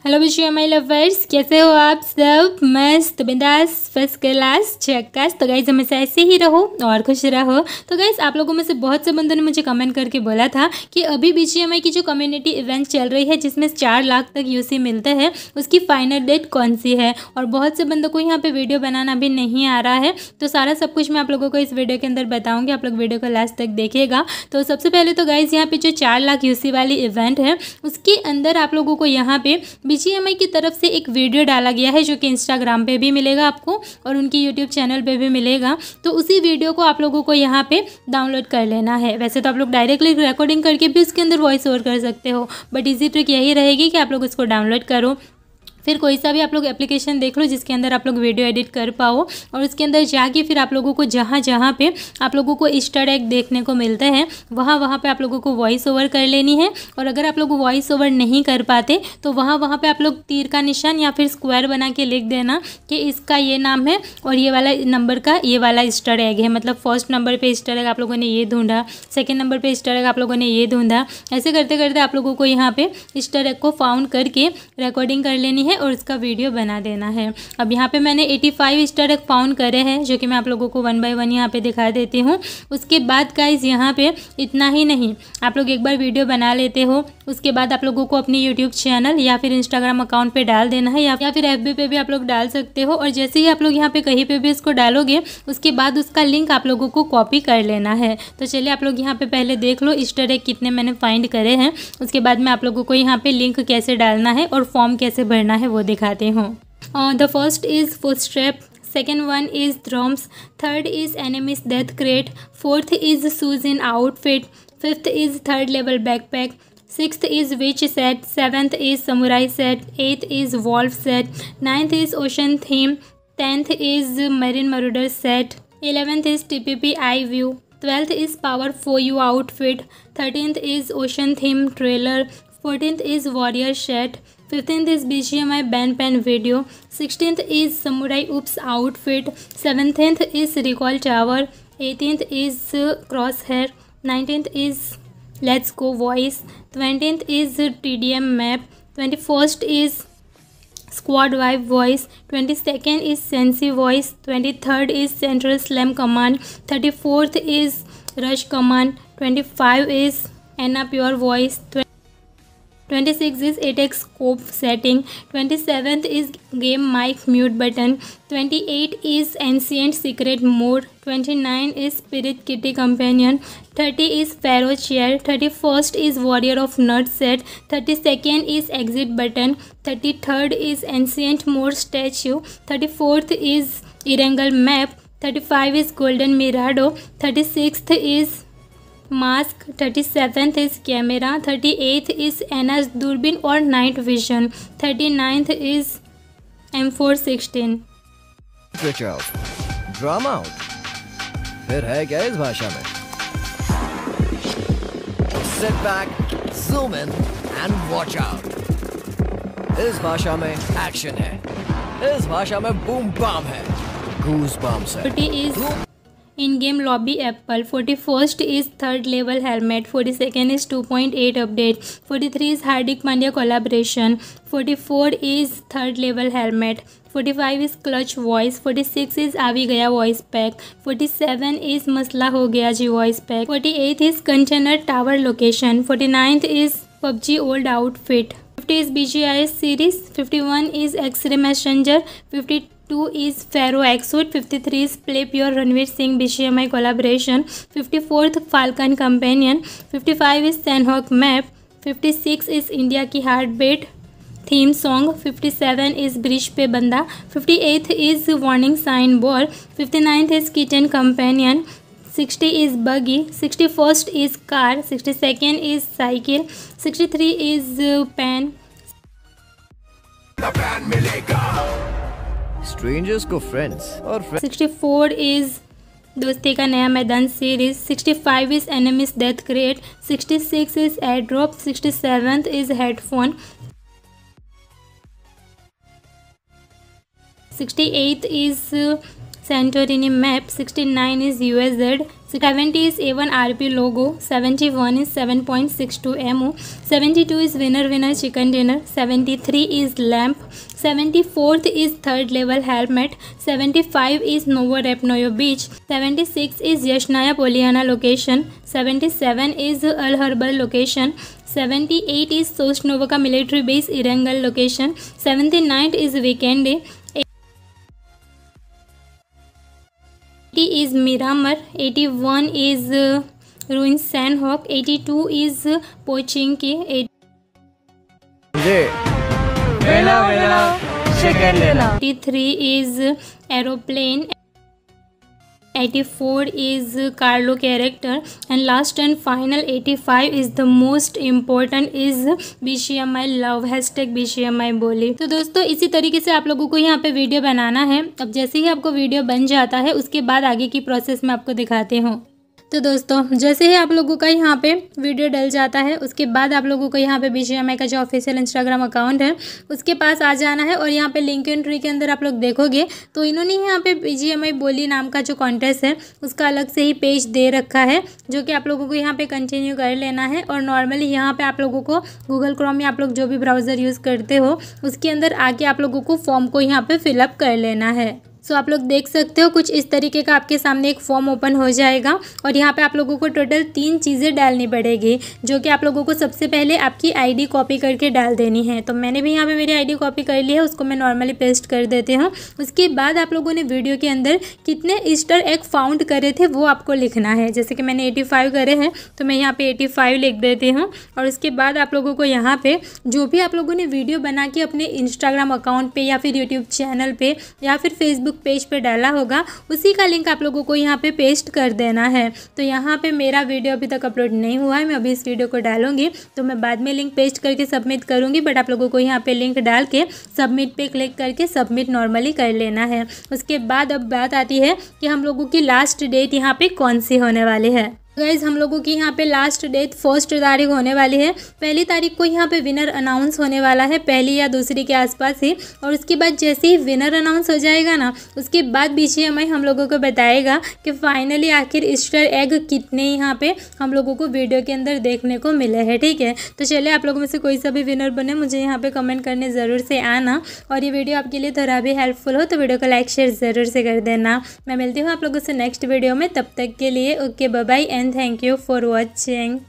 Hello बच्चों my lovers, कैसे हो आप सब? मस्त बिंदास फर्स्ट क्लास झक्कास। तो गाइज हमेशा ऐसे ही रहो और खुश रहो। तो गाइज आप लोगों में से बहुत से बंदों ने मुझे कमेंट करके बोला था कि अभी BGMI की जो कम्युनिटी इवेंट चल रही है जिसमें 4 लाख तक UC मिलता है, उसकी फाइनल डेट कौन सी है। और बहुत से बंदों को यहाँ पे वीडियो बनाना भी नहीं आ रहा है, तो सारा सब कुछ मैं आप लोगों को इस वीडियो के अंदर बताऊँगी। आप लोग वीडियो को लास्ट तक देखिएगा। तो सबसे पहले तो गाइज यहाँ पे जो 4 लाख UC वाली इवेंट है उसके अंदर आप लोगों को यहाँ पे BGMI की तरफ से एक वीडियो डाला गया है जो कि इंस्टाग्राम पे भी मिलेगा आपको और उनकी यूट्यूब चैनल पे भी मिलेगा। तो उसी वीडियो को आप लोगों को यहाँ पे डाउनलोड कर लेना है। वैसे तो आप लोग डायरेक्टली रिकॉर्डिंग करके भी उसके अंदर वॉइस ओवर कर सकते हो, बट इजी ट्रिक यही रहेगी कि आप लोग उसको डाउनलोड करो। फिर कोई सा भी आप लोग एप्लीकेशन देख लो जिसके अंदर आप लोग वीडियो एडिट कर पाओ, और उसके अंदर जाके फिर आप लोगों को जहाँ जहाँ पे आप लोगों को ईस्टर एग देखने को मिलते हैं वहाँ पे आप लोगों को वॉइस ओवर कर लेनी है। और अगर आप लोग वॉइस ओवर नहीं कर पाते तो वहाँ पे आप लोग तीर का निशान या फिर स्क्वायर बना के लिख देना कि इसका ये नाम है और ये वाला नंबर का ये वाला ईस्टर एग है। मतलब फर्स्ट नंबर पर ईस्टर एग आप लोगों ने ये ढूंढा, सेकेंड नंबर पर ईस्टर एग आप लोगों ने ये ढूंढा। ऐसे करते करते आप लोगों को यहाँ पे ईस्टर एग को फाउंड करके रिकॉर्डिंग कर लेनी है और उसका वीडियो बना देना है। अब यहाँ पे मैंने 85 ईस्टर एग फाउंड करे हैं जो कि मैं आप लोगों को 1 बाय 1 यहाँ पे दिखा देती हूँ। उसके बाद गाइस यहाँ पे इतना ही नहीं, आप लोग एक बार वीडियो बना लेते हो, उसके बाद आप लोगों को अपनी यूट्यूब चैनल या फिर इंस्टाग्राम अकाउंट पे डाल देना है या फिर FB पे भी आप लोग डाल सकते हो। और जैसे ही आप लोग यहाँ पे कहीं पे भी इसको डालोगे उसके बाद उसका लिंक आप लोगों को कॉपी कर लेना है। तो चलिए आप लोग यहाँ पे पहले देख लो ईस्टर एग कितने मैंने फाइंड करे हैं, उसके बाद मैं आप लोगों को यहाँ पे लिंक कैसे डालना है और फॉर्म कैसे भरना है वो दिखाते हूँ। The first is footstep, second one is drums, third is enemies death crate, fourth is shoes in outfit, fifth is third level backpack, sixth is witch set, seventh is samurai set, eighth is wolf set, ninth is ocean theme, 10th is marine marauder set, 11th is TPP eye view, 12th is power for you outfit, 13th is ocean theme trailer, 14th is warrior set, 15th is BGMI band pen video, 16th is samurai oops outfit, 17th is recoil tower, 18th is crosshair, 19th is let's go voice, 20th is TDM map, 21st is squad vibe voice, 22nd is sensi voice, 23rd is central slam command, 34th is rush command, 25 is Anna pure voice, 26 is ATEX scope setting, 27th is game mic mute button, 28 is ancient secret mode, 29 is spirit kitty companion, 30 is pharaoh chair, 31st is warrior of nut set, 32nd is exit button, 33rd is ancient mode statue, 34th is Erangel map, 35 is golden mirado, 36th is mask, 37th is camera, 38th is Anna's दूरबीन और night vision, 39th is M416। Switch out, drama out, फिर है क्या इस भाषा में? Sit back, zoom in and watch out। इस भाषा में एक्शन है, इस भाषा में बूम बाम है, गूज बम्स है। 40 is in-game lobby apple, 41st is third level helmet, 42nd is 2.8 update, 43 is Hardik Pandya collaboration, 44 is third level helmet, 45 is clutch voice, 46 is आवी गया voice pack, 47 is मसला हो गया जी voice pack, 48 is container tower location, 49th is PUBG old outfit, 50 is BGI series, 51 is X-ray messenger, 52 is Pharaoh Exoot, 53 is Play Pure Ranveer Singh BGMI collaboration, 54th Falcon Companion, 55 is Sandhawk map, 56 is India की Heartbeat theme song, 57 is Bridge पे बंदा, 58th is Warning Sign Ball, 59th is Kitten Companion, 60 is Buggy, 61st is Car, 62nd is Cycle, 63 is Pen, strangers को friends और 64 is दोस्ती का नया मैदान series, 65 is enemies death crate, 66 is airdrop, 67th is headphone, 68th is Santorini map, 69 is USZ, 70 is A1 RP logo, 71 is 7.62 MO, 72 is winner chicken dinner, 73 is lamp, 74th is third level helmet, 75 is Novo Repnoyo Beach, 76 is Yashnaya Polyana location, 77 is Al Harbar location, 78 is Sosnova का military base Irangal location, 79 is Weekend Day, 80 is Miramar, 81 is Ruin Sandhawk, 82 is Pochinki, 83 is Aeroplane, 84 is Carlo character, and last and final 85 is the most important is BCMI love #BCMI बोली। तो दोस्तों इसी तरीके से आप लोगों को यहाँ पे वीडियो बनाना है। अब जैसे ही आपको वीडियो बन जाता है उसके बाद आगे की प्रोसेस मैं आपको दिखाती हूँ। तो दोस्तों जैसे ही आप लोगों का यहाँ पे वीडियो डल जाता है उसके बाद आप लोगों को यहाँ पे BGMI का जो ऑफिशियल इंस्टाग्राम अकाउंट है उसके पास आ जाना है, और यहाँ पे लिंक एंड ट्री के अंदर आप लोग देखोगे तो इन्होंने यहाँ पे BGMI बोली नाम का जो कॉन्टेस्ट है उसका अलग से ही पेज दे रखा है, जो कि आप लोगों को यहाँ पे कंटिन्यू कर लेना है। और नॉर्मली यहाँ पे आप लोगों को गूगल क्रोम या आप लोग जो भी ब्राउज़र यूज़ करते हो उसके अंदर आके आप लोगों को फॉर्म को यहाँ पे फिलअप कर लेना है। सो आप लोग देख सकते हो कुछ इस तरीके का आपके सामने एक फॉर्म ओपन हो जाएगा, और यहाँ पे आप लोगों को टोटल 3 चीज़ें डालनी पड़ेगी, जो कि आप लोगों को सबसे पहले आपकी आईडी कॉपी करके डाल देनी है। तो मैंने भी यहाँ पे मेरी आईडी कॉपी कर ली है, उसको मैं नॉर्मली पेस्ट कर देती हूँ। उसके बाद आप लोगों ने वीडियो के अंदर कितने ईस्टर एग फाउंड करे थे वो आपको लिखना है। जैसे कि मैंने 85 करे हैं तो मैं यहाँ पे 85 लिख देती हूँ। और उसके बाद आप लोगों को यहाँ पे जो भी आप लोगों ने वीडियो बना के अपने इंस्टाग्राम अकाउंट पे या फिर यूट्यूब चैनल पे या फिर फेसबुक पेज पे डाला होगा उसी का लिंक आप लोगों को यहाँ पे पेस्ट कर देना है। तो यहाँ पे मेरा वीडियो अभी तक अपलोड नहीं हुआ है, मैं अभी इस वीडियो को डालूंगी तो मैं बाद में लिंक पेस्ट करके सबमिट करूँगी, बट आप लोगों को यहाँ पे लिंक डाल के सबमिट पे क्लिक करके सबमिट नॉर्मली कर लेना है। उसके बाद अब बात आती है कि हम लोगों की लास्ट डेट यहाँ पे कौन सी होने वाली है। गाइज हम लोगों की यहाँ पे लास्ट डेट 1 तारीख होने वाली है। 1 तारीख को यहाँ पे विनर अनाउंस होने वाला है, 1 या 2 के आसपास ही। और उसके बाद जैसे ही विनर अनाउंस हो जाएगा ना उसके बाद BGMI हम लोगों को बताएगा कि फाइनली आखिर ईस्टर एग कितने यहाँ पे हम लोगों को वीडियो के अंदर देखने को मिले हैं। ठीक है, तो चलिए आप लोगों में से कोई सा भी विनर बने मुझे यहाँ पे कमेंट करने ज़रूर से आना, और ये वीडियो आपके लिए थोड़ा भी हेल्पफुल हो तो वीडियो को लाइक शेयर ज़रूर से कर देना। मैं मिलती हूँ आप लोगों से नेक्स्ट वीडियो में, तब तक के लिए okay bye bye and thank you for watching।